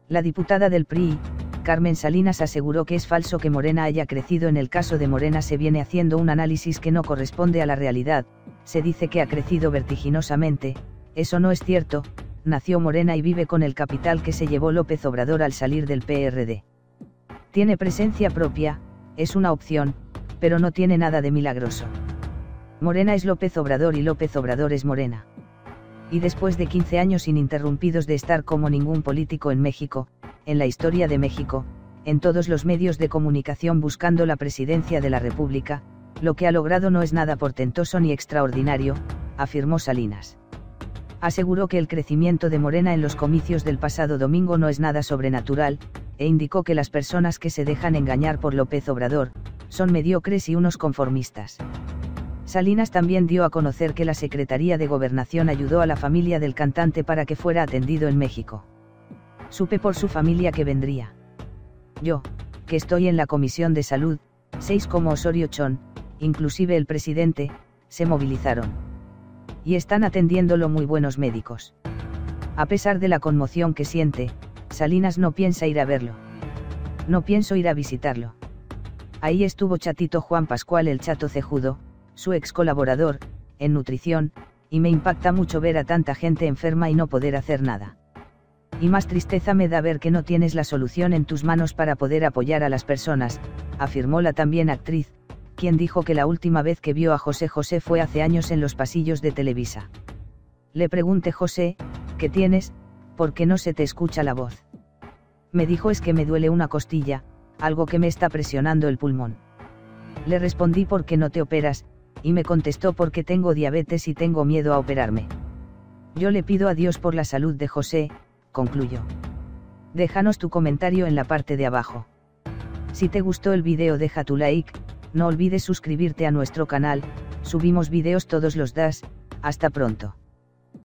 La diputada del PRI, Carmen Salinas, aseguró que es falso que Morena haya crecido. En el caso de Morena se viene haciendo un análisis que no corresponde a la realidad. Se dice que ha crecido vertiginosamente. Eso no es cierto. Nació Morena y vive con el capital que se llevó López Obrador al salir del PRD. Tiene presencia propia, es una opción, pero no tiene nada de milagroso. Morena es López Obrador y López Obrador es Morena. Y después de 15 años ininterrumpidos de estar como ningún político en México, en la historia de México, en todos los medios de comunicación buscando la presidencia de la República, lo que ha logrado no es nada portentoso ni extraordinario, afirmó Salinas. Aseguró que el crecimiento de Morena en los comicios del pasado domingo no es nada sobrenatural, e indicó que las personas que se dejan engañar por López Obrador, son mediocres y unos conformistas. Salinas también dio a conocer que la Secretaría de Gobernación ayudó a la familia del cantante para que fuera atendido en México. Supe por su familia que vendría. Yo, que estoy en la Comisión de Salud, 6 como Osorio Chong, inclusive el presidente, se movilizaron. Y están atendiéndolo muy buenos médicos. A pesar de la conmoción que siente, Salinas no piensa ir a verlo. No pienso ir a visitarlo. Ahí estuvo Chatito Juan Pascual el Chato Cejudo, su ex colaborador, en nutrición, y me impacta mucho ver a tanta gente enferma y no poder hacer nada. Y más tristeza me da ver que no tienes la solución en tus manos para poder apoyar a las personas, afirmó la también actriz, quien dijo que la última vez que vio a José José fue hace años en los pasillos de Televisa. Le pregunté: José, ¿qué tienes? ¿Por qué no se te escucha la voz? Me dijo: es que me duele una costilla, algo que me está presionando el pulmón. Le respondí: ¿por qué no te operas? Y me contestó: porque tengo diabetes y tengo miedo a operarme. Yo le pido a Dios por la salud de José, concluyó. Déjanos tu comentario en la parte de abajo. Si te gustó el vídeo deja tu like, no olvides suscribirte a nuestro canal, subimos vídeos todos los días. Hasta pronto.